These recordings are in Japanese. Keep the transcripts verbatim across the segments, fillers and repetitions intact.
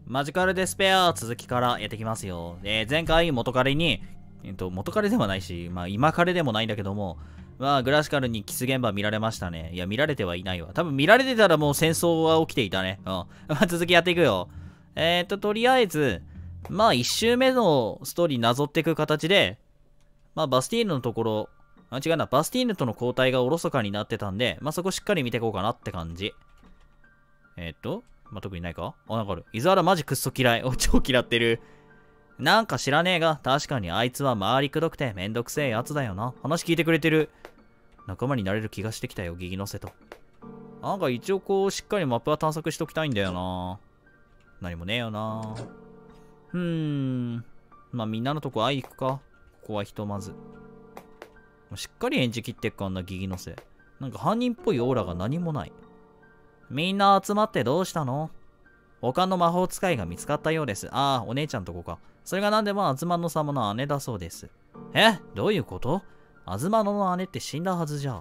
マジカルデスペア続きからやってきますよ。えー、前回元彼に、えっと、元彼ではないし、まあ今彼でもないんだけども、まあグラシカルにキス現場見られましたね。いや、見られてはいないわ。多分見られてたらもう戦争は起きていたね。うん。まあ続きやっていくよ。えー、っと、とりあえず、まあ一周目のストーリーなぞっていく形で、まあバスティーヌのところ、あ、違うな、バスティーヌとの交代がおろそかになってたんで、まあそこしっかり見ていこうかなって感じ。えー、っと、まあ、特にないかあ、なんかある。伊沢らマジクッソ嫌い。お、超嫌ってる。なんか知らねえが、確かにあいつは周りくどくてめんどくせえやつだよな。話聞いてくれてる。仲間になれる気がしてきたよ、ギギのせと。なんか一応こう、しっかりマップは探索しときたいんだよな。何もねえよな。うーん。まあみんなのとこ会い行くか。ここはひとまず。しっかり演じきってっかんな、ギギのせ。なんか犯人っぽいオーラが何もない。みんな集まってどうしたの？他の魔法使いが見つかったようです。ああ、お姉ちゃんとこか。それが何でもアズマノ様の姉だそうです。え？どういうこと？アズマノの姉って死んだはずじゃ。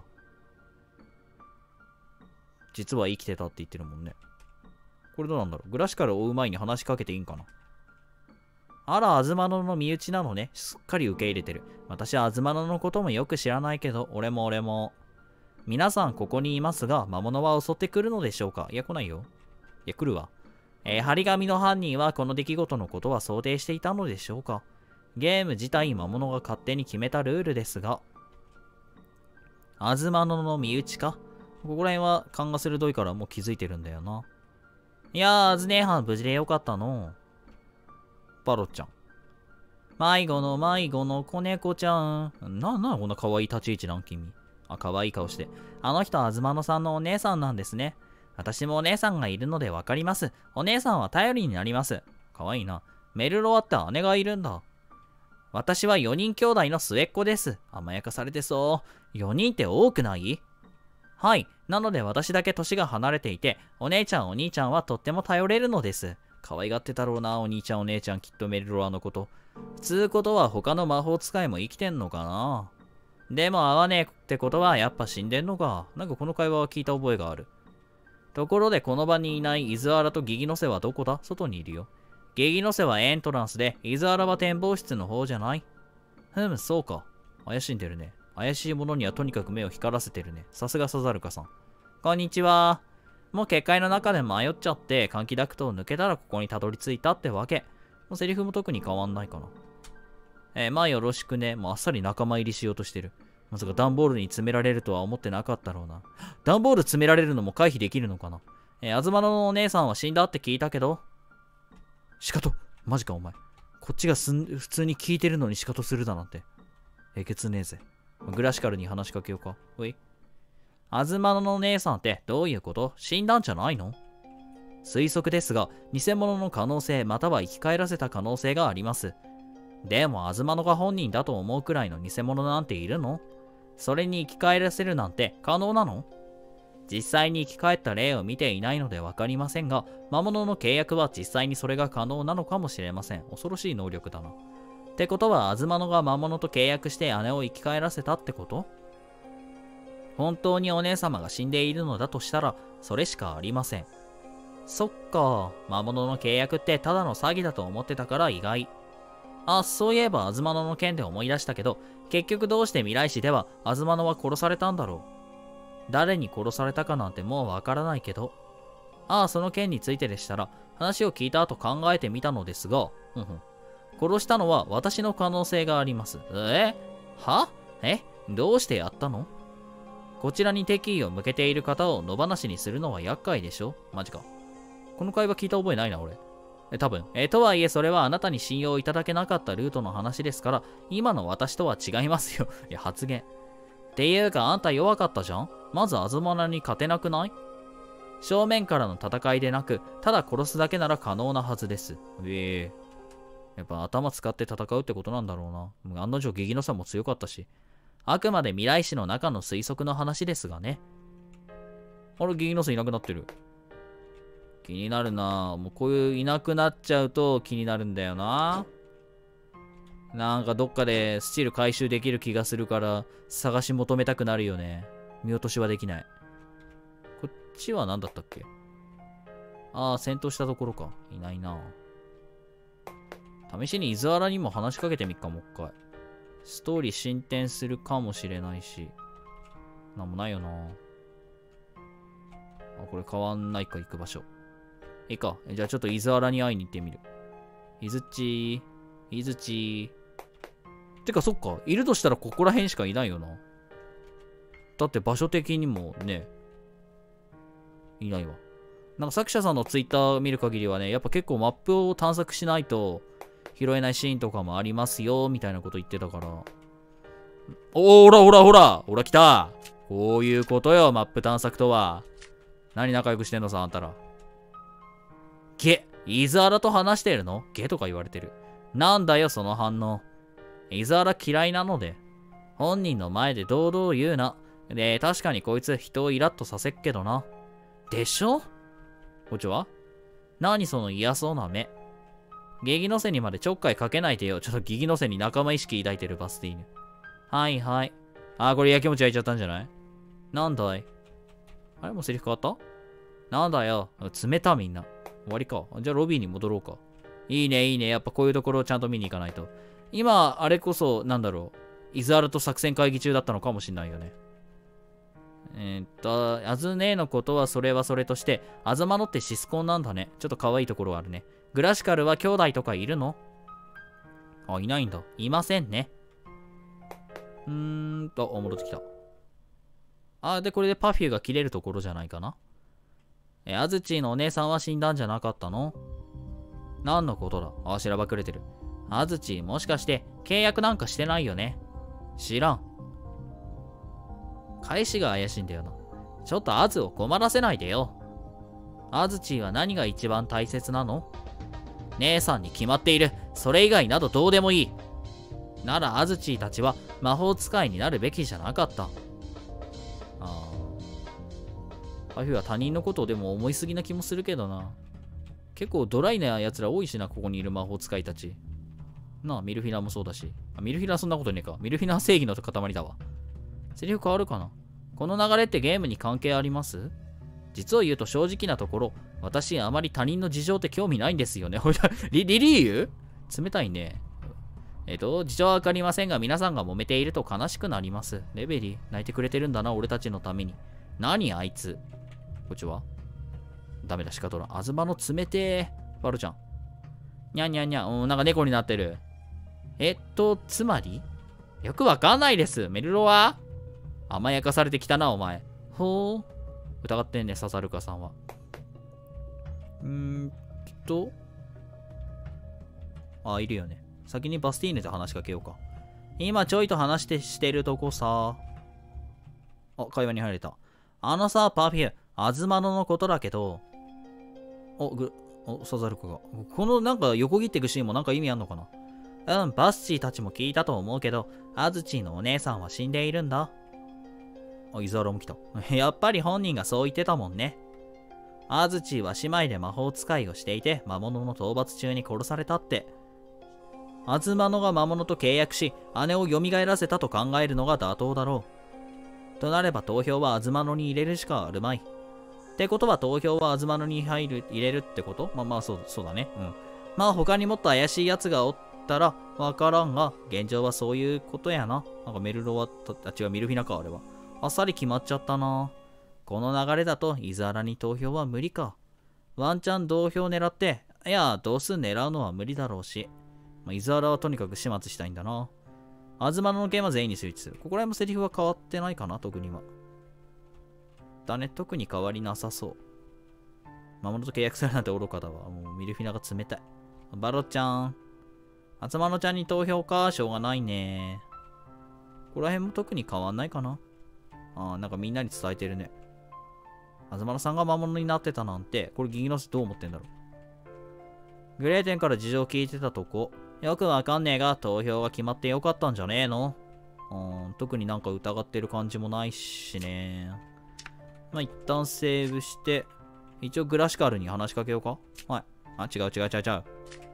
実は生きてたって言ってるもんね。これどうなんだろう？グラシカルを追う前に話しかけていいんかな？あら、アズマノの身内なのね。すっかり受け入れてる。私はアズマノのこともよく知らないけど、俺も俺も。皆さんここにいますが、魔物は襲ってくるのでしょうか？いや、来ないよ。いや、来るわ。えー、張り紙の犯人はこの出来事のことは想定していたのでしょうか？ゲーム自体魔物が勝手に決めたルールですが。アズマノの身内か？ここら辺は勘が鋭いからもう気づいてるんだよな。いやー、アズ姉はん無事でよかったの。パロちゃん。迷子の迷子の子猫ちゃん。な、な、こんな可愛い立ち位置なん君。あ、可愛い顔して。あの人はアズマノさんのお姉さんなんですね。私もお姉さんがいるのでわかります。お姉さんは頼りになります。かわいいな。メルロアって姉がいるんだ。私はよにん兄弟の末っ子です。甘やかされてそう。よにんって多くない？はい。なので私だけ年が離れていて、お姉ちゃんお兄ちゃんはとっても頼れるのです。可愛がってたろうな、お兄ちゃんお姉ちゃんきっとメルロアのこと。つうことは他の魔法使いも生きてんのかな？でも会わねえってことはやっぱ死んでんのか。なんかこの会話は聞いた覚えがある。ところでこの場にいないイズアラとギギノセはどこだ？外にいるよ。ギギノセはエントランスで、イズアラは展望室の方じゃない？ふむ、そうか。怪しんでるね。怪しいものにはとにかく目を光らせてるね。さすがサザルカさん。こんにちは。もう結界の中で迷っちゃって、換気ダクトを抜けたらここにたどり着いたってわけ。もうセリフも特に変わんないかな。えー、まあよろしくね。もうあっさり仲間入りしようとしてる。まさか段ボールに詰められるとは思ってなかったろうな。段ボール詰められるのも回避できるのかな？えー、あずまののお姉さんは死んだって聞いたけど。シカト、マジかお前。こっちがすん普通に聞いてるのにシカトするだなんて。えげつねえぜ。グラシカルに話しかけようか。おい。あずまのの姉さんってどういうこと？死んだんじゃないの？推測ですが、偽物の可能性または生き返らせた可能性があります。でも、あずまのが本人だと思うくらいの偽物なんているの？それに生き返らせるなんて可能なの？実際に生き返った例を見ていないのでわかりませんが、魔物の契約は実際にそれが可能なのかもしれません。恐ろしい能力だな。ってことは、あずまのが魔物と契約して姉を生き返らせたってこと？本当にお姉様が死んでいるのだとしたら、それしかありません。そっか、魔物の契約ってただの詐欺だと思ってたから意外。あ、そういえば、あずまのの件で思い出したけど、結局どうして未来市では、あずまのは殺されたんだろう。誰に殺されたかなんてもうわからないけど。ああ、その件についてでしたら、話を聞いた後考えてみたのですが、ふんふん。殺したのは私の可能性があります。え？は？え？どうしてやったの？こちらに敵意を向けている方を野放しにするのは厄介でしょ？マジか。この会話聞いた覚えないな、俺。え、多分。え、とはいえそれはあなたに信用いただけなかったルートの話ですから、今の私とは違いますよ。いや、発言。っていうか、あんた弱かったじゃん？まずアズマナに勝てなくない？正面からの戦いでなく、ただ殺すだけなら可能なはずです。ええー。やっぱ頭使って戦うってことなんだろうな。案の定ギギノさんも強かったし。あくまで未来史の中の推測の話ですがね。あれ、ギギノさんいなくなってる。気になるな。もうこういういなくなっちゃうと気になるんだよな。なんかどっかでスチール回収できる気がするから探し求めたくなるよね。見落としはできない。こっちは何だったっけ？ ああ、戦闘したところか。いないな。試しに伊豆原にも話しかけてみっか、もう一回。ストーリー進展するかもしれないし。なんもないよな。あ、これ変わんないか、行く場所。いいか。じゃあちょっと伊豆原に会いに行ってみる。伊豆ちー。伊豆ちー。てかそっか。いるとしたらここら辺しかいないよな。だって場所的にもね。いないわ。なんか作者さんのツイッター見る限りはね、やっぱ結構マップを探索しないと拾えないシーンとかもありますよ、みたいなこと言ってたから。おー、ほらほらほらほら来た。こういうことよ、マップ探索とは。何仲良くしてんのさ、あんたら。ゲ、伊豆原と話してるの？ゲとか言われてる。なんだよ、その反応。伊豆原嫌いなので。本人の前で堂々言うな。で、確かにこいつ人をイラッとさせっけどな。でしょ？こっちは？何その嫌そうな目。ゲギの背にまでちょっかいかけないでよ。ちょっとギギの背に仲間意識抱いてるバスティーヌ。はいはい。あー、これ焼き餅焼いちゃったんじゃない？なんだい？あれもうセリフ変わった？なんだよ。冷たみんな。終わりか。じゃあロビーに戻ろうか。いいねいいね。やっぱこういうところをちゃんと見に行かないと。今、あれこそ、なんだろう。伊豆原と作戦会議中だったのかもしんないよね。えー、っと、アズネーのことはそれはそれとして、アズマノってシスコンなんだね。ちょっと可愛いところあるね。グラシカルは兄弟とかいるの？あ、いないんだ。いませんね。うーんと、戻ってきた。あ、で、これでパフューが切れるところじゃないかな。え、アズチーのお姉さんは死んだんじゃなかったの？何のことだ？あ、しらばくれてる。アズチーもしかして契約なんかしてないよね？知らん。返しが怪しいんだよな。ちょっとアズを困らせないでよ。アズチーは何が一番大切なの？姉さんに決まっている。それ以外などどうでもいい。ならアズチーたちは魔法使いになるべきじゃなかった。ああ。パフューは他人のことをでも思いすぎな気もするけどな。結構ドライな奴ら多いしな、ここにいる魔法使いたち。なあ、ミルフィナもそうだし。あ、ミルフィナはそんなことねえか。ミルフィナは正義の塊だわ。セリフ変わるかな？この流れってゲームに関係あります？実を言うと正直なところ、私あまり他人の事情って興味ないんですよね。リ, リリーユ冷たいね。えっと、事情はわかりませんが、皆さんが揉めていると悲しくなります。レベリー、泣いてくれてるんだな、俺たちのために。何あいつ。こっちはダメだ、しかとら。あずまの冷てー。バルちゃん。にゃんにゃんにゃん。うん、なんか猫になってる。えっと、つまりよくわかんないです。メルロは甘やかされてきたな、お前。ほう。疑ってんね、ササルカさんは。うーんと。あ、いるよね。先にバスティーヌと話しかけようか。今ちょいと話してしてるとこさ。あ、会話に入れた。あのさ、パフュー、アズマノのことだけど。お、ぐ、お、サザルカが。このなんか横切っていくシーンもなんか意味あんのかな？うん、バスチーたちも聞いたと思うけど、アズチーのお姉さんは死んでいるんだ。あ、イザーラも来た。やっぱり本人がそう言ってたもんね。アズチーは姉妹で魔法使いをしていて、魔物の討伐中に殺されたって。アズマノが魔物と契約し、姉を蘇らせたと考えるのが妥当だろう。となれば投票はアズマノに入れるしかあるまい。ってことは投票はアズマノに入る、入れるってこと？まあまあそう、そうだね。うん。まあ他にもっと怪しい奴がおったらわからんが、現状はそういうことやな。なんかメルロは、あ、違う、ミルフィナか、あれは。あっさり決まっちゃったな。この流れだと、イザラに投票は無理か。ワンチャン同票狙って、いや、同数狙うのは無理だろうし。まあ、イザラはとにかく始末したいんだな。アズマノの件は全員にスイッチする。ここら辺もセリフは変わってないかな、特には。だね、特に変わりなさそう。魔物と契約するなんて愚かだわ。もうミルフィナが冷たい。バロちゃん。アズマノちゃんに投票か、しょうがないね。ここら辺も特に変わんないかな。ああ、なんかみんなに伝えてるね。あずまのさんが魔物になってたなんて、これギギノスどう思ってんだろう。グレーテンから事情聞いてたとこ、よくわかんねえが投票が決まってよかったんじゃねえの？うん、特になんか疑ってる感じもないしね。まあ、一旦セーブして、一応グラシカルに話しかけようか。はい。あ、違う違う違う違う。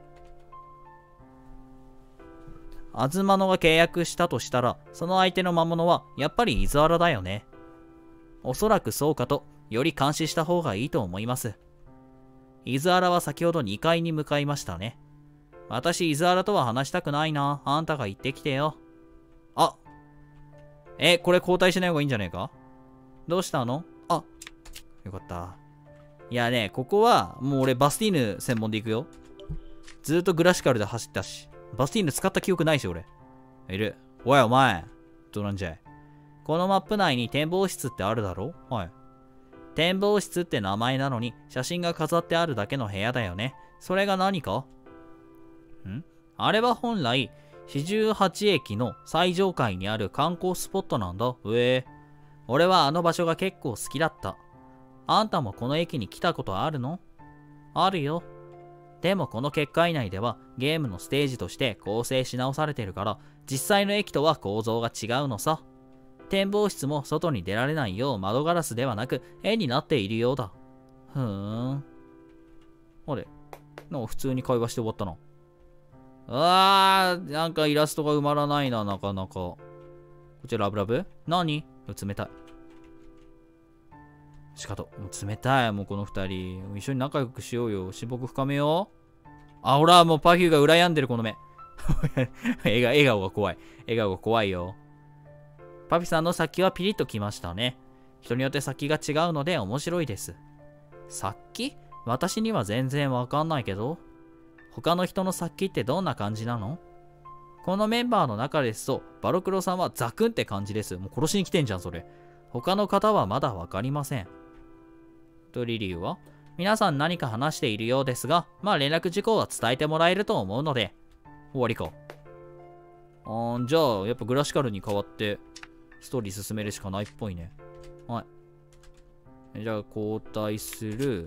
アズマノが契約したとしたら、その相手の魔物はやっぱりイズアラだよね。おそらくそうかと、より監視した方がいいと思います。 伊豆原は先ほどにかいに向かいましたね。私、伊豆原とは話したくないな。あんたが行ってきてよ。あ、え、これ交代しない方がいいんじゃねえか？どうしたの？あ、よかった。いやね、ここはもう俺バスティーヌ専門で行くよ。ずっとグラシカルで走ったし。バスティーヌ使った記憶ないし、俺。いる。おい、お前。どうなんじゃい。このマップ内に展望室ってあるだろ？はい。展望室って名前なのに、写真が飾ってあるだけの部屋だよね。それが何か？ん？あれは本来、四十八駅の最上階にある観光スポットなんだ。うえ。俺はあの場所が結構好きだった。あんたもこの駅に来たことあるの？あるよ。でもこの結界内ではゲームのステージとして構成し直されてるから、実際の駅とは構造が違うのさ。展望室も外に出られないよう窓ガラスではなく絵になっているようだ。ふーん。あれ？なんか普通に会話して終わったな。うわー、なんかイラストが埋まらないな、なかなか。こっちラブラブ？何？冷たい。しかと、もう冷たい、もうこの二人。一緒に仲良くしようよ。親睦深めよう。あ、ほら、もうパフューが羨んでる、この目。笑顔笑顔が怖い。笑顔が怖いよ。パピさんの先はピリッときましたね。人によって先が違うので面白いです。先？私には全然わかんないけど。他の人の先ってどんな感じなの？このメンバーの中ですと、バロクロさんはザクンって感じです。もう殺しに来てんじゃん、それ。他の方はまだわかりません。とリリュウは、皆さん何か話しているようですが、まあ連絡事項は伝えてもらえると思うので。終わりか。あー、じゃあ、やっぱグラシカルに代わって、ストーリー進めるしかないっぽいね。はい。じゃあ、交代する。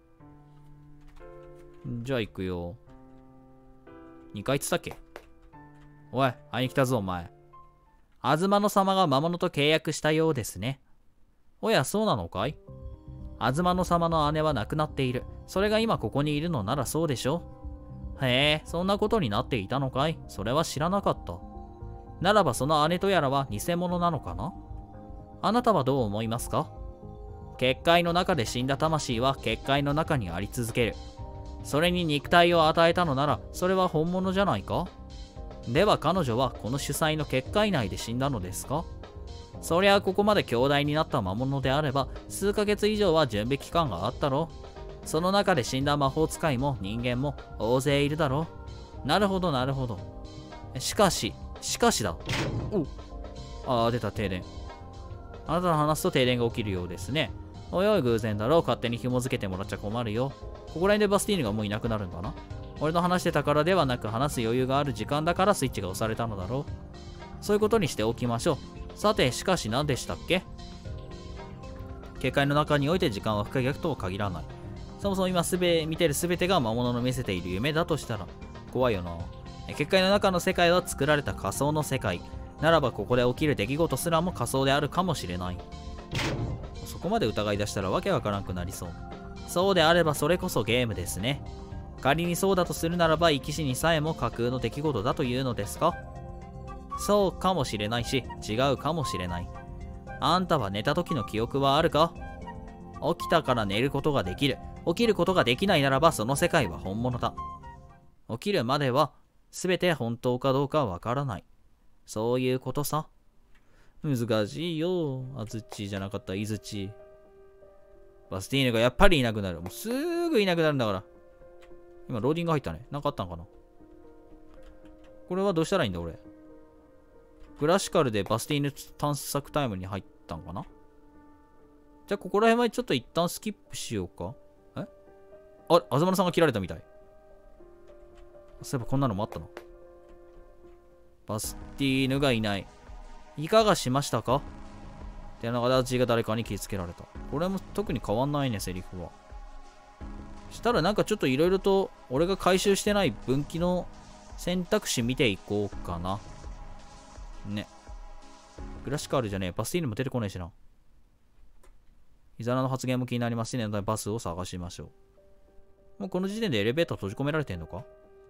じゃあ、行くよ。にかい言ってたっけ？おい、会いに来たぞ、お前。あずまの様が魔物と契約したようですね。おや、そうなのかい？あずまの様の姉は亡くなっている。それが今ここにいるのならそうでしょ？へえ、そんなことになっていたのかい？それは知らなかった。ならばその姉とやらは偽物なのかな？あなたはどう思いますか？結界の中で死んだ魂は結界の中にあり続ける。それに肉体を与えたのならそれは本物じゃないか？では彼女はこの主催の結界内で死んだのですか？そりゃここまで強大になった魔物であれば数ヶ月以上は準備期間があったろ。その中で死んだ魔法使いも人間も大勢いるだろう。なるほどなるほど。しかし、しかしだ。おああ、出た停電。あなたの話すと停電が起きるようですね。おいおい偶然だろう。勝手に紐付けてもらっちゃ困るよ。ここら辺でバスティーヌがもういなくなるんだな。俺の話してたからではなく話す余裕がある時間だからスイッチが押されたのだろう。そういうことにしておきましょう。さて、しかし何でしたっけ？警戒の中において時間は不可逆とは限らない。そもそも今すべ見てる全てが魔物の見せている夢だとしたら怖いよな。結界の中の世界は作られた仮想の世界。ならばここで起きる出来事すらも仮想であるかもしれない。そこまで疑い出したらわけわからんくなりそう。そうであればそれこそゲームですね。仮にそうだとするならば生き死にさえも架空の出来事だというのですか？そうかもしれないし、違うかもしれない。あんたは寝た時の記憶はあるか？起きたから寝ることができる。起きることができないならばその世界は本物だ。起きるまでは全て本当かどうかわからない。そういうことさ。難しいよ。あずちじゃなかった、いずち。バスティーヌがやっぱりいなくなる。もうすぐいなくなるんだから。今、ローディング入ったね。なんかあったのかな？これはどうしたらいいんだ、俺。グラシカルでバスティーヌ探索タイムに入ったんかな？じゃあ、ここら辺はちょっと一旦スキップしようか。え？あ、あずまのさんが切られたみたい。そういえばこんなのもあったな。バスティーヌがいない。いかがしましたか？ってな形が誰かに気づけられた。これも特に変わんないね、セリフは。したらなんかちょっといろいろと俺が回収してない分岐の選択肢見ていこうかな。ね。グラシカルじゃねえ。バスティーヌも出てこないしな。イザナの発言も気になりますし、ね、バスを探しましょう。もうこの時点でエレベーター閉じ込められてんのか？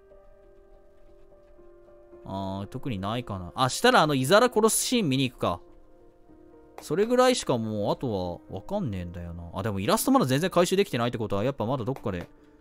あー、特にないかな。あ、したらあのイザラ殺すシーン見に行くか。それぐらいしかもう、あとはわかんねえんだよな。あ、でもイラストまだ全然回収できてないってことは、やっぱまだどっかで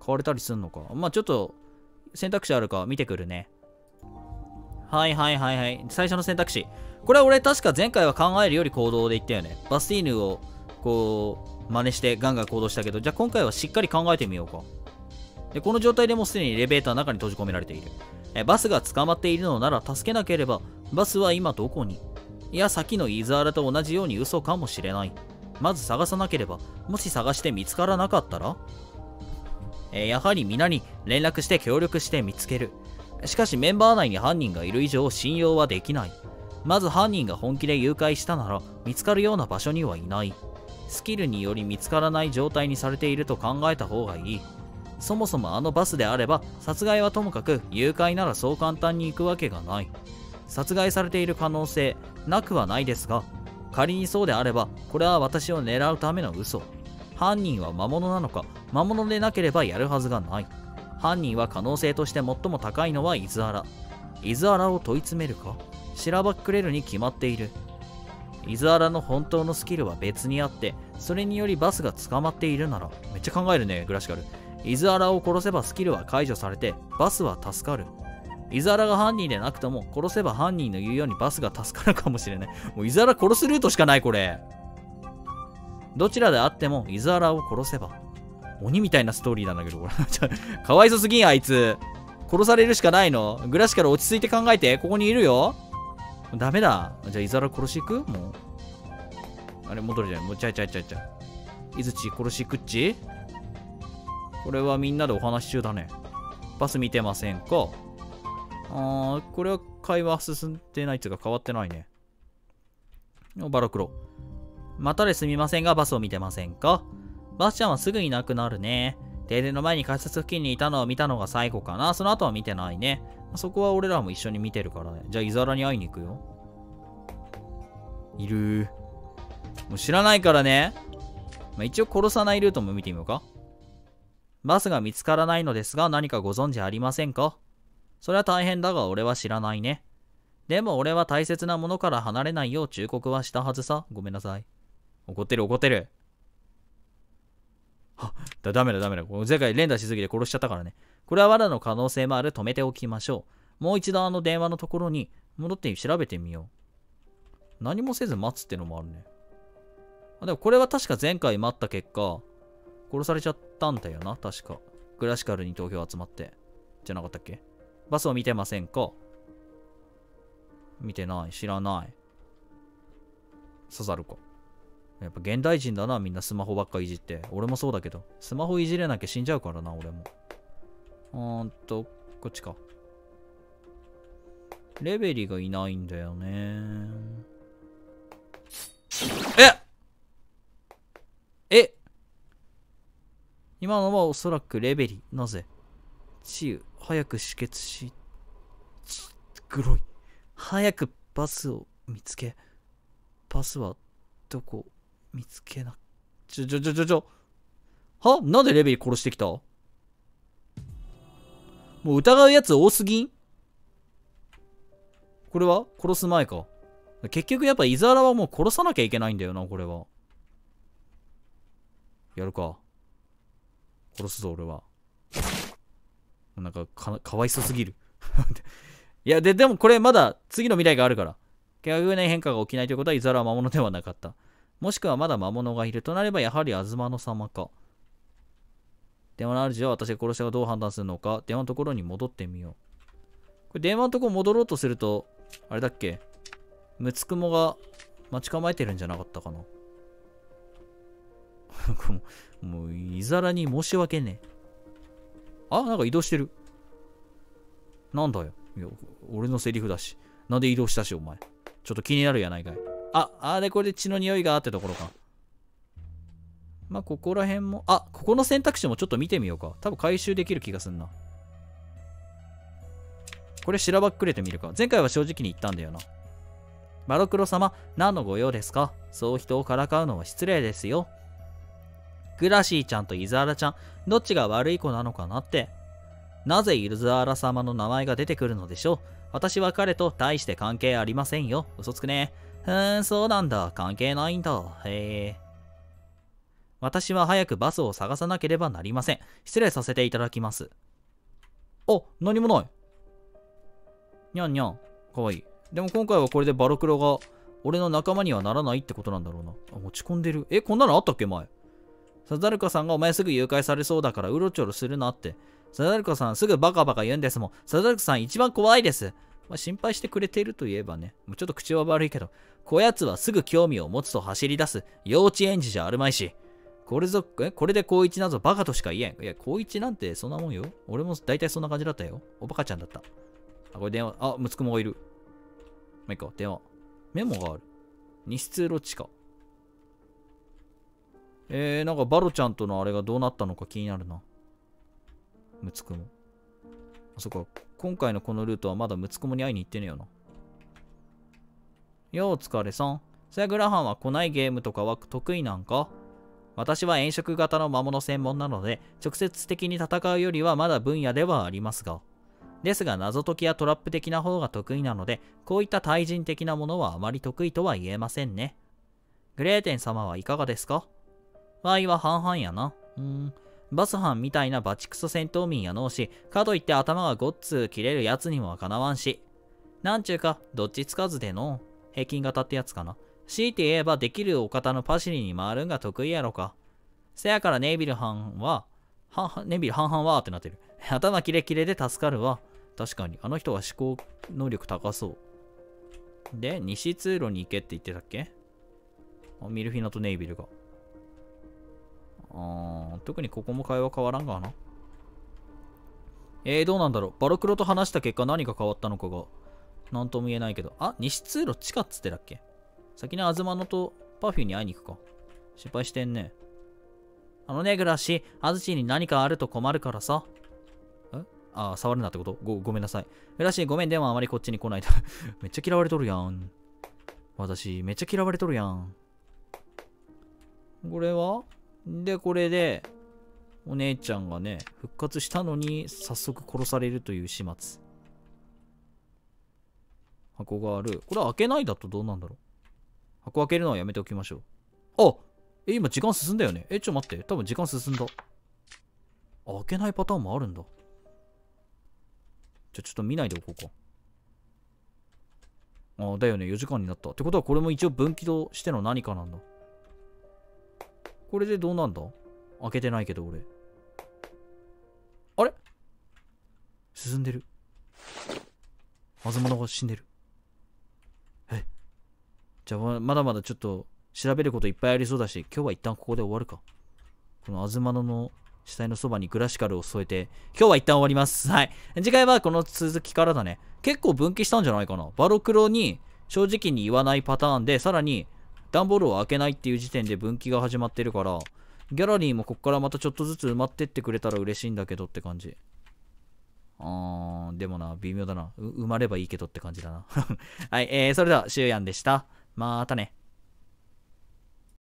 買われたりすんのか。まあちょっと選択肢あるか見てくるね。はいはいはいはい。最初の選択肢。これは俺確か前回は考えるより行動で言ったよね。バスティーヌをこう真似してガンガン行動したけど、じゃあ今回はしっかり考えてみようか。で、この状態でもうすでにエレベーターの中に閉じ込められている。えバスが捕まっているのなら助けなければ、バスは今どこに？いや、さっきのイザーラと同じように嘘かもしれない。まず探さなければ、もし探して見つからなかったら、えやはり皆に連絡して協力して見つける。しかしメンバー内に犯人がいる以上信用はできない。まず犯人が本気で誘拐したなら見つかるような場所にはいない。スキルにより見つからない状態にされていると考えた方がいい。そもそもあのバスであれば殺害はともかく誘拐ならそう簡単に行くわけがない。殺害されている可能性なくはないですが、仮にそうであればこれは私を狙うための嘘。犯人は魔物なのか、魔物でなければやるはずがない。犯人は可能性として最も高いのはイズアラ。イズアラを問い詰めるか、しらばっくれるに決まっている。イズアラの本当のスキルは別にあって、それによりバスが捕まっているなら、めっちゃ考えるね、グラシカル。イズアラを殺せばスキルは解除されて、バスは助かる。イズアラが犯人でなくとも、殺せば犯人の言うようにバスが助かるかもしれない。もうイズアラ殺すルートしかない、これ。どちらであっても、イズアラを殺せば。鬼みたいなストーリーなんだけど、これ。かわいそすぎん、あいつ。殺されるしかないの。グラシカル落ち着いて考えて。ここにいるよ。ダメだ。じゃあ、イズアラ殺し行くもう。あれ、戻るじゃん。もうちゃいちゃいちゃいちゃい。イズチ殺し行くっち？これはみんなでお話し中だね。バス見てませんか？あー、これは会話進んでないっていうか変わってないね。バラクロ。またですみませんが、バスを見てませんか？バスちゃんはすぐいなくなるね。停電の前に改札付近にいたのを見たのが最後かな。その後は見てないね。そこは俺らも一緒に見てるからね。じゃあ、イザラに会いに行くよ。いるー。もう知らないからね。まあ、一応殺さないルートも見てみようか。バスが見つからないのですが、何かご存知ありませんか？それは大変だが俺は知らないね。でも俺は大切なものから離れないよう忠告はしたはずさ。ごめんなさい。怒ってる怒ってる。はっ、だ、ダメだダメだ。前回連打しすぎて殺しちゃったからね。これは罠の可能性もある。止めておきましょう。もう一度あの電話のところに戻って調べてみよう。何もせず待つってのもあるね。あ、でもこれは確か前回待った結果、殺されちゃったんだよな、確か。クラシカルに投票集まって。じゃなかったっけ？バスを見てませんか？見てない。知らない。刺さるか。やっぱ現代人だな、みんなスマホばっかいじって。俺もそうだけど。スマホいじれなきゃ死んじゃうからな、俺も。うーんと、こっちか。レベリがいないんだよね。ええ今のはおそらくレベリ。なぜ？治癒、早く止血し、グロい。早くバスを見つけ。バスはどこ見つけな。ちょちょちょちょちょ。は？なんでレベリ殺してきた？もう疑うやつ多すぎん？これは殺す前か。結局やっぱイザラはもう殺さなきゃいけないんだよな、これは。やるか。殺すぞ、俺は。なんかか、かわいそすぎる。いや、で、でもこれまだ次の未来があるから。逆に変化が起きないということはイザラは魔物ではなかった。もしくはまだ魔物がいるとなればやはりアズマノ様か。電話の主は私が殺したかどう判断するのか。電話のところに戻ってみよう。これ電話のところ戻ろうとすると、あれだっけ？ムツクモが待ち構えてるんじゃなかったかな。もう、イザラに申し訳ねえ。あ、なんか移動してる。なんだよ。いや、俺のセリフだし。なんで移動したし、お前。ちょっと気になるやないかい。あ、あれこれで血の匂いがあってところか。まあ、ここら辺も。あ、ここの選択肢もちょっと見てみようか。多分回収できる気がすんな。これ、しらばっくれてみるか。前回は正直に言ったんだよな。バロクロ様、何のご用ですか？そう人をからかうのは失礼ですよ。グラシーちゃんとイザーラちゃん、どっちが悪い子なのかなって。なぜイザーラ様の名前が出てくるのでしょう？私は彼と大して関係ありませんよ。嘘つくね。ふーん、そうなんだ。関係ないんだ。へえ。 私は早くバスを探さなければなりません。失礼させていただきます。あ、何もない。にゃんにゃん。かわいい。でも今回はこれでバロクロが俺の仲間にはならないってことなんだろうな。あ、持ち込んでる。え、こんなのあったっけ前。サザルカさんがお前すぐ誘拐されそうだからうろちょろするなって。サザルカさんすぐバカバカ言うんですもん。サザルカさん一番怖いです。まあ、心配してくれているといえばね。もうちょっと口は悪いけど、こやつはすぐ興味を持つと走り出す幼稚園児じゃあるまいし。これぞ、え、これで高一なぞバカとしか言えん。いや、高一なんてそんなもんよ。俺も大体そんな感じだったよ。おバカちゃんだった。あ、これ電話、あ、ムツクモがいる。まあ、いいか、電話。メモがある。西通路地下。えー、なんかバロちゃんとのあれがどうなったのか気になるな。ムツクモ。あ、そっか。今回のこのルートはまだムツクモに会いに行ってねえよな。よう、お疲れさん。そやグラハンは来ないゲームとかは得意なんか？私は炎色型の魔物専門なので、直接的に戦うよりはまだ分野ではありますが。ですが、謎解きやトラップ的な方が得意なので、こういった対人的なものはあまり得意とは言えませんね。グレーテン様はいかがですか？ワイは半々やな。うーん。バスハンみたいなバチクソ戦闘民やのうし、かといって頭がごっつ切れるやつにもはかなわんし。なんちゅうか、どっちつかずでの、平均型ってやつかな。強いて言えばできるお方のパシリに回るんが得意やろか。せやからネイビル班は、は、ネイビル半々はってなってる。頭キレキレで助かるわ。確かに、あの人は思考能力高そう。で、西通路に行けって言ってたっけ？あ、ミルフィナとネイビルが。あー、特にここも会話変わらんがな。えー、どうなんだろう。バロクロと話した結果何が変わったのかが、なんとも言えないけど。あ、西通路地下っつってたっけ？先にアズマノとパフューに会いに行くか。失敗してんね。あのね、グラッシー、アズチに何かあると困るからさ。えああ、触るなってこと？ ご, ごめんなさい。グラッシー、ごめん、でもあまりこっちに来ないと。めっちゃ嫌われとるやん。私、めっちゃ嫌われとるやん。これはで、これで、お姉ちゃんがね、復活したのに、早速殺されるという始末。箱がある。これ開けないだとどうなんだろう。箱開けるのはやめておきましょう。あえ、今時間進んだよね。え、ちょっと待って。多分時間進んだ。あ、開けないパターンもあるんだ。じゃ、ちょっと見ないでおこうか。あ、だよね。よじかんになった。ってことはこれも一応分岐としての何かなんだ。これでどうなんだ？開けてないけど俺。あれ？進んでる。アズマノが死んでる。え？じゃあまだまだちょっと調べることいっぱいありそうだし、今日は一旦ここで終わるか。このアズマノの死体のそばにグラシカルを添えて、今日は一旦終わります。はい。次回はこの続きからだね。結構分岐したんじゃないかな。バロクロに正直に言わないパターンで、さらに段ボールを開けないっていう時点で分岐が始まってるから、ギャラリーもこっからまたちょっとずつ埋まってってくれたら嬉しいんだけどって感じ。あー、でもな、微妙だな。う埋まればいいけどって感じだな。はい、えー、それでは、シュウヤンでした。またね。